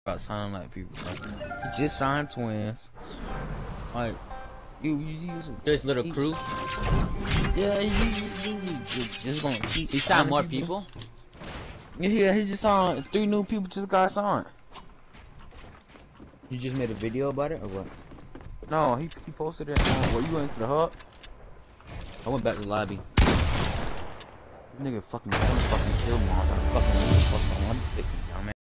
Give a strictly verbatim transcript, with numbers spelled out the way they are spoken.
about signing like people. Like, he just signed twins. Like, you, you, you There's little he, crew. Yeah, you, you, you, you just gonna keep. He signed more people. people. Yeah, he just signed three new people. Just got signed. You just made a video about it or what? No, he he posted it. On, what, you went to the hub? I went back to the lobby. Nigga fucking, fucking killed me. I was like, fucking, fucking, I'm